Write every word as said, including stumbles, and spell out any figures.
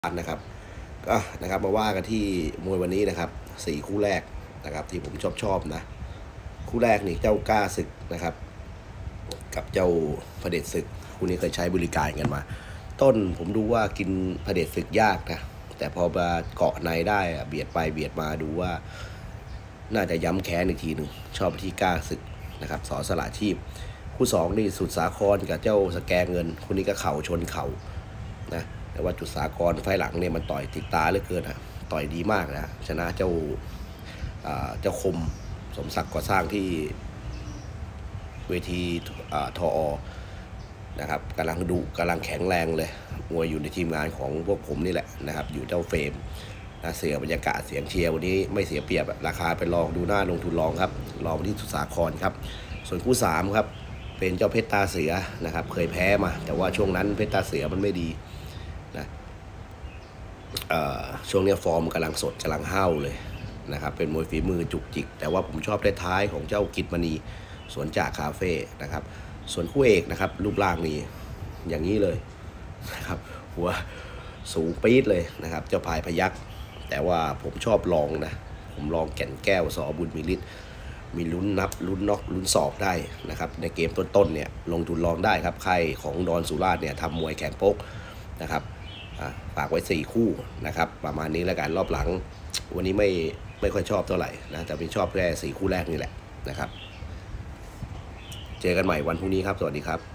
นะครับก็นะครับมาว่ากันที่มวยวันนี้นะครับสี่คู่แรกนะครับที่ผมชอบชอบนะคู่แรกนี่เจ้ากล้าศึกนะครับกับเจ้าเผด็จศึกคู่นี้เคยใช้บริการกันมาต้นผมดูว่ากินเผด็จศึกยากนะแต่พอมาเกาะในได้เบียดไปเบียดมาดูว่าน่าจะย้ำแค้นอีกทีหนึ่งชอบที่กล้าศึกนะครับสอสละชีพคู่สองนี่สุดสาครกับเจ้าสแกเงินคู่นี้ก็เข่าชนเข่านะแต่ว่าจุดสากรไฟหลังเนี่ยมันต่อยติดตาเหลือเกินอ่ะต่อยดีมากนะชนะเจ้าเจ้าคมสมศักดิ์ก่อสร้างที่เวทีทออนะครับกำลังดุกำลังแข็งแรงเลยมวยอยู่ในทีมงานของพวกผมนี่แหละนะครับอยู่เจ้าเฟรมนะเสียบรรยากาศเสียงเชียร์วันนี้ไม่เสียเปรียบราคาเป็นรองดูหน้าลงทุนรองครับรองที่สุดสาครครับส่วนคู่สามครับเป็นเจ้าเพชรตาเสือนะครับเคยแพ้มาแต่ว่าช่วงนั้นเพชรตาเสือมันไม่ดีนะช่วงนี้ฟอร์มกำลังสดกำลังห้าวเลยนะครับเป็นมวยฝีมือจุกจิกแต่ว่าผมชอบท้ายของเจ้ากิตมณีสวนจากคาเฟ่นะครับส่วนคู่เอกนะครับรูปร่างนี้อย่างนี้เลยนะครับหัวสูงปี๊ดเลยนะครับเจ้าพายพยัคฆ์แต่ว่าผมชอบลองนะผมลองแก่นแก้วสอบุญมีฤทธิ์มีลุ้นนับลุ้นน็อกลุ้นสอบได้นะครับในเกมต้นๆเนี่ยลงทุนลองได้ครับใครของดอนสุราษฎร์เนี่ยทำมวยแข่งโป๊กนะครับฝากไว้สี่คู่นะครับประมาณนี้แล้วกันรอบหลังวันนี้ไม่ไม่ค่อยชอบเท่าไหร่นะแต่เป็นชอบแค่สี่คู่แรกนี่แหละนะครับเจอกันใหม่วันพรุ่งนี้ครับสวัสดีครับ